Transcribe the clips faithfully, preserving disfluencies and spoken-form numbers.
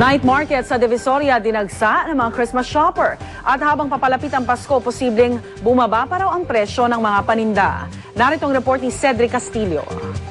Night market sa Divisoria dinagsa ng mga Christmas shopper. At habang papalapit ang Pasko, posibleng bumaba pa raw ang presyo ng mga paninda. Narito ang report ni Cedric Castillo.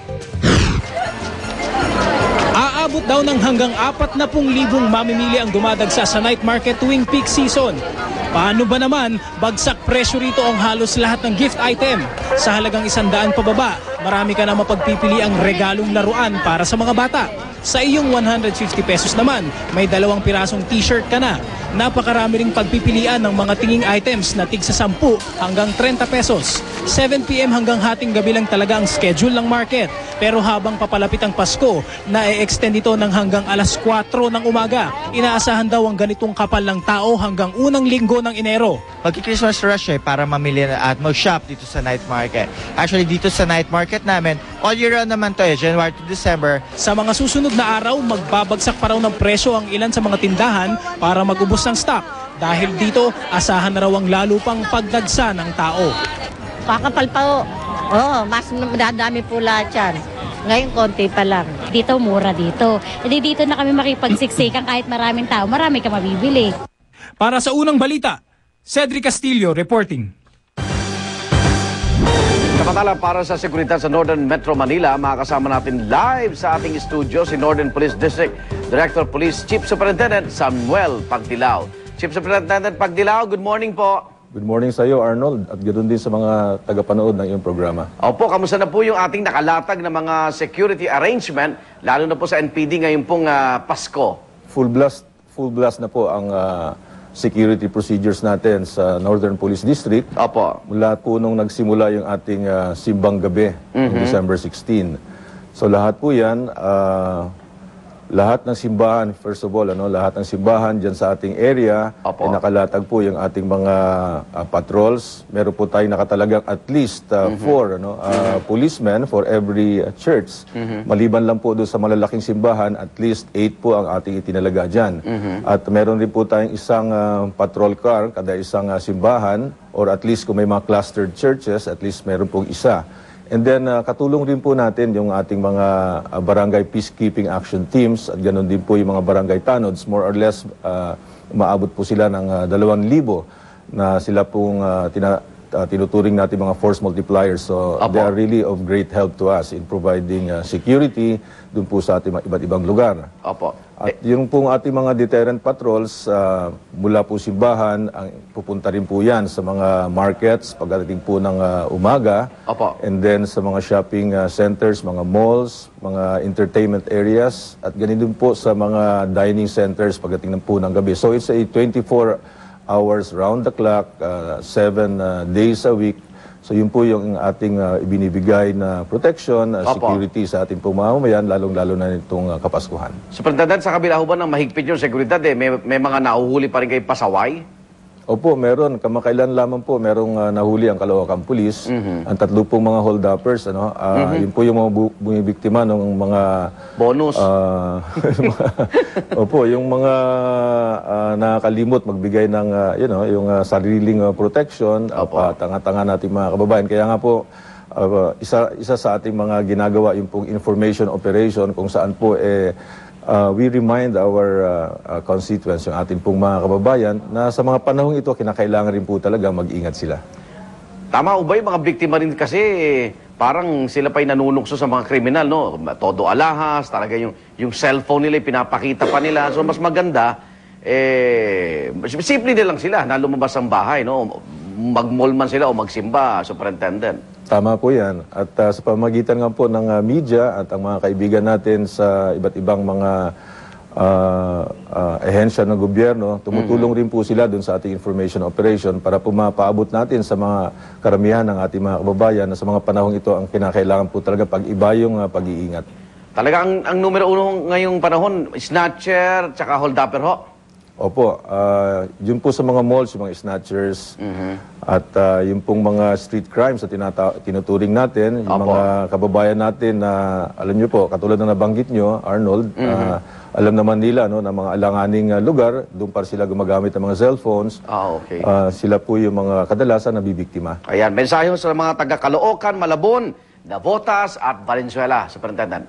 Aabot daw ng hanggang apat na pung libong mamimili ang dumadagsa sa night market tuwing peak season. Paano ba naman, bagsak presyo rito ang halos lahat ng gift item. Sa halagang isandaan pababa, marami ka na mapagpipili ang regalong laruan para sa mga bata. Sa iyong one hundred fifty pesos naman, may dalawang pirasong t-shirt ka na. Napakarami ring pagpipilian ng mga tinging items na tig sa sampu hanggang trenta pesos. seven p m hanggang hating gabi lang talaga ang schedule ng market. Pero habang papalapit ang Pasko, na-extend ito ng hanggang alas kwatro ng umaga. Inaasahan daw ang ganitong kapal ng tao hanggang unang linggo ng Enero. Magki-Christmas rush eh, para mamili at mag-shop dito sa night market. Actually, dito sa night market namin, all year round naman to eh, January to December. Sa mga susunod na araw, magbabagsak pa raw ng presyo ang ilan sa mga tindahan para mag-ubos ng stock. Dahil dito, asahan na raw ang lalo pang pagdagsa ng tao. Kakapal pa o. Oo, mas madadami po lahat yan. Ngayon, konti pa lang. Dito, mura dito. Hindi dito na kami makipagsiksikan kahit maraming tao. Marami ka mabibili. Para sa unang balita, Cedric Castillo reporting. Samantala, para sa seguridad sa Northern Metro Manila, makakasama natin live sa ating studio si Northern Police District Director Police Chief Superintendent Samuel Pagdilao. Chief Superintendent Pagdilao, good morning po. Good morning sa iyo, Arnold, at ganoon din sa mga tagapanood ng iyong programa. Opo, kamusta na po yung ating nakalatag na mga security arrangement, lalo na po sa N P D ngayon pong uh, Pasko? Full blast, full blast na po ang uh, security procedures natin sa Northern Police District. Opo. Mula po nung nagsimula yung ating uh, simbang gabi, mm-hmm. December sixteenth. So lahat po yan, uh, lahat ng simbahan, first of all, ano, lahat ng simbahan dyan sa ating area, ay nakalatag po yung ating mga uh, patrols. Meron po tayong nakatalagang at least uh, mm-hmm. four ano, uh, mm-hmm. policemen for every uh, church. Mm-hmm. Maliban lang po doon sa malalaking simbahan, at least eight po ang ating itinalaga dyan. Mm-hmm. At meron rin po tayong isang uh, patrol car kada isang uh, simbahan, or at least kung may mga clustered churches, at least meron pong isa. And then, uh, katulong rin po natin yung ating mga uh, barangay peacekeeping action teams at ganoon din po yung mga barangay tanods. More or less, uh, maabot po sila ng uh, dalawang libo na sila pong uh, tina, uh, tinuturing natin mga force multipliers. So, Apo. They are really of great help to us in providing uh, security dun po sa ating iba't ibang lugar. Opo. At yung pong ating mga deterrent patrols, uh, mula po simbahan, ang, pupunta rin po yan sa mga markets pagdating po ng uh, umaga. Opo. And then sa mga shopping uh, centers, mga malls, mga entertainment areas, at ganun din po sa mga dining centers pagdating ng po ng gabi. So it's a twenty-four hours round the clock, uh, seven uh, days a week. So yun po yung ating uh, ibinibigay na protection, uh, security sa ating pumamamayan, lalong-lalo na nitong uh, Kapaskuhan. Superintendent, sa kabila ho ba ng mahigpit yung seguridad, eh, may, may mga nahuhuli pa rin kayo pasaway? Opo, meron. Kamakailan lamang po, merong uh, nahuli ang Caloocan Police. Mm-hmm. Ang tatlo pong mga hold-uppers, ano, uh, mm-hmm. yun po yung mga bu- bumibiktima ng mga... Bonus. Uh, opo, yung mga uh, nakakalimot magbigay ng, uh, you know, yung uh, sariling uh, protection, uh, tanga-tanga natin mga kababayan. Kaya nga po, uh, isa, isa sa ating mga ginagawa, yung pong information operation, kung saan po, eh, Uh, we remind our uh, uh, constituents, yung ating pong mga kababayan, na sa mga panahong ito, kinakailangan rin po talaga mag-ingat sila. Tama o ba yung mga biktima rin kasi parang sila pa'y nanunukso sa mga kriminal, no? Todo alahas, talaga yung, yung cellphone nila, pinapakita pa nila. So mas maganda, eh, simple na lang sila na lumabas ang bahay, no? Mag-mall man sila o magsimba, Superintendent. Tama po yan. At uh, sa pamagitan nga po ng uh, media at ang mga kaibigan natin sa iba't ibang mga uh, uh, ehensya ng gobyerno, tumutulong mm-hmm. rin po sila dun sa ating information operation para po mapaabot natin sa mga karamihan ng ating mga kababayan na sa mga panahong ito ang kinakailangan po talaga pag-iba yung uh, pag-iingat. Talaga ang, ang numero uno ngayong panahon, snatcher, tsaka hold-upper ho? Opo, uh, yun po sa mga malls, yung mga snatchers, mm-hmm. at uh, yung pong mga street crimes na tinata- tinuturing natin, yung Opo. Mga kababayan natin na, alam nyo po, katulad na nabanggit nyo, Arnold, mm-hmm. uh, alam naman nila no, na mga alanganing uh, lugar, doon pa sila gumagamit ng mga cellphones. Ah, okay. Uh, sila po yung mga kadalasan na bibiktima. Ayan, mensahe sa mga taga Caloocan, Malabon, Navotas at Valenzuela, Superintendent.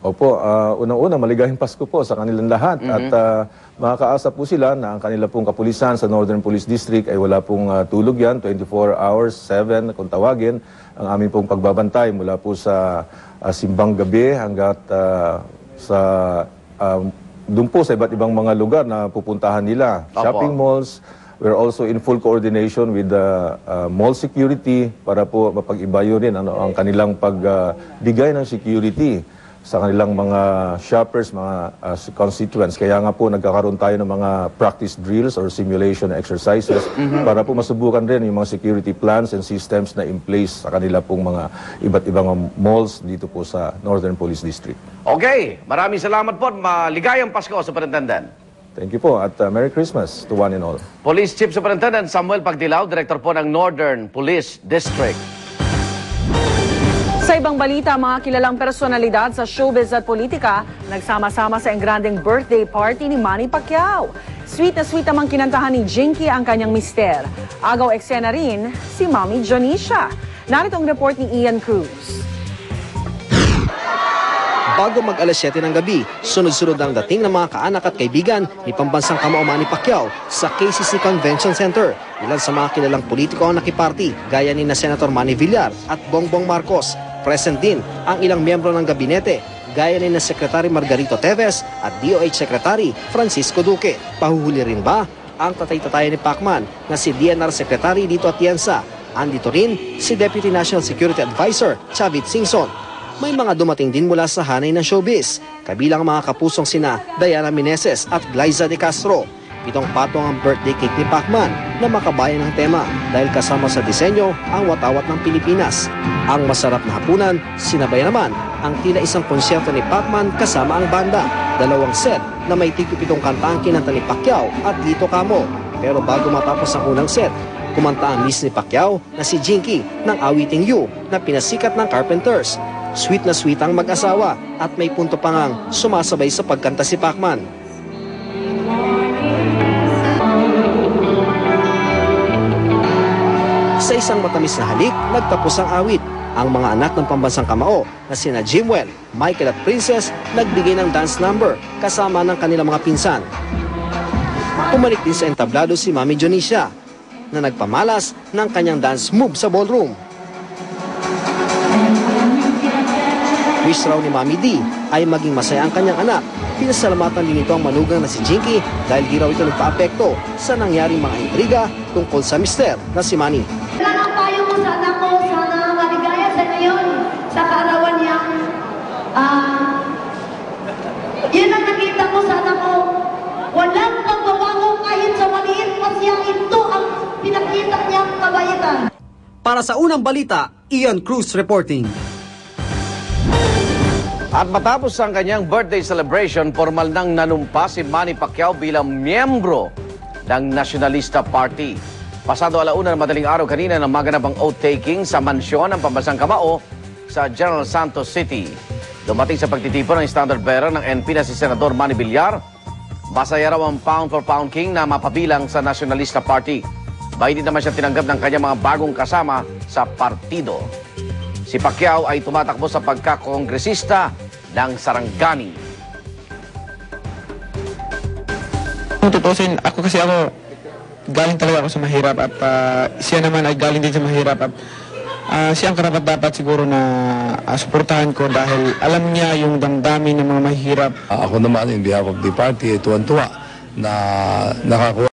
Opo, ah, unang-una, maligayang Pasko po sa kanilang lahat. At ah, makakaasa po sila na ang kanila pong kapulisan sa Northern Police District ay wala pong ah, tulog yan, twenty-four hours, seven kung tawagin. Ang aming pong pagbabantay mula po sa ah, simbang gabi hanggat ah, sa ah, doon po sa iba't ibang mga lugar na pupuntahan nila. Opo. Shopping malls. We're also in full coordination with the uh, mall security para po mapag-ibayo rin ano, ang kanilang pagbigay ng security sa kanilang mga shoppers, mga uh, constituents. Kaya nga po nagkakaroon tayo ng mga practice drills or simulation exercises para po masubukan rin yung mga security plans and systems na in place sa kanila pong mga iba't ibang malls dito po sa Northern Police District. Okay, maraming salamat po. Maligayang Pasko, Superintendent. Thank you po at uh, Merry Christmas to one and all. Police Chief Superintendent Samuel Pagdilaw, Director po ng Northern Police District. Sa ibang balita, mga kilalang personalidad sa showbiz at politika nagsama-sama sa engrandeng birthday party ni Manny Pacquiao. Sweet na sweet namang kinantahan ni Jinky ang kanyang mister. Agaw eksena rin si Mami Jonisha. Narito ang report ni Ian Cruz. Bago mag alas siyete ng gabi, sunod-sunod ang dating ng mga kaanak at kaibigan ni pambansang kamao Manny Pacquiao sa K C C Convention Center. Ilan sa mga kilalang politiko ang nakiparty, gaya ni na Senator Manny Villar at Bongbong Marcos. Present din ang ilang miyembro ng gabinete, gaya ni na Secretary Margarito Teves at D O H Secretary Francisco Duque. Pahuhuli rin ba ang tatay-tatay ni Pacman na si D N R Secretary Lito Atienza? Andito rin si Deputy National Security Advisor Chavit Singson. May mga dumating din mula sa hanay ng showbiz, kabilang mga kapusong sina Diana Meneses at Glyza De Castro. Pitong patong ang birthday cake ni Pacman na makabayan ng tema dahil kasama sa disenyo ang watawat ng Pilipinas. Ang masarap na hapunan, sinabayan naman ang tila isang konsyerto ni Pacman kasama ang banda. Dalawang set na may tigpitong kanta ang kinanta ni Pacquiao at Lito Camo. Pero bago matapos ang unang set, kumanta ang miss ni Pacquiao na si Jinky ng awiting You na pinasikat ng Carpenters. Sweet na sweet ang mag-asawa at may punto pa ngang sumasabay sa pagkanta si Pacman. Sa isang matamis na halik, nagtapos ang awit. Ang mga anak ng pambansang kamao na sina Jimwell, Michael at Princess nagbigay ng dance number kasama ng kanilang mga pinsan. Pumalik din sa entablado si Mami Jonisha na nagpamalas ng kanyang dance move sa ballroom. Wish raw ni Mami D ay maging masaya ang kanyang anak. Pinasalamatan din ito ang manugang na si Jinky dahil di raw ito nagpa-apekto sa nangyaring mga intriga tungkol sa mister na si Manny. Ilan ang payo mo sa anak ko, sana maligaya sa ngayon sa kaarawan niya. Ah, yun ang nakita ko sa anak ko. Walang pagbabago kahit sa maliit pa siya. Ito ang pinakita niyang kabaitan. Para sa unang balita, Ian Cruz reporting. At matapos ang kanyang birthday celebration, formal nang nanumpa si Manny Pacquiao bilang miyembro ng Nacionalista Party. Pasado alauna ng madaling araw kanina nang maganap ang oath-taking sa mansyon ng pambansang kamao sa General Santos City. Dumating sa pagtitipon ng standard bearer ng N P na si Senador Manny Villar. Masaya raw ang pound for pound king na mapabilang sa Nacionalista Party. Bahay din naman siya tinanggap ng kanyang mga bagong kasama sa partido. Si Pacquiao ay tumatakbo sa pagkakongresista ng Sarangani. Kung tutusin, ako kasi ako, galing talaga ako sa mahirap at uh, siya naman ay galing din sa mahirap at uh, siya ang karapat-dapat siguro na uh, suportahan ko dahil alam niya yung damdamin ng mga mahirap. Uh, ako naman in behalf of the party, tuwan-tuwa na nakakuha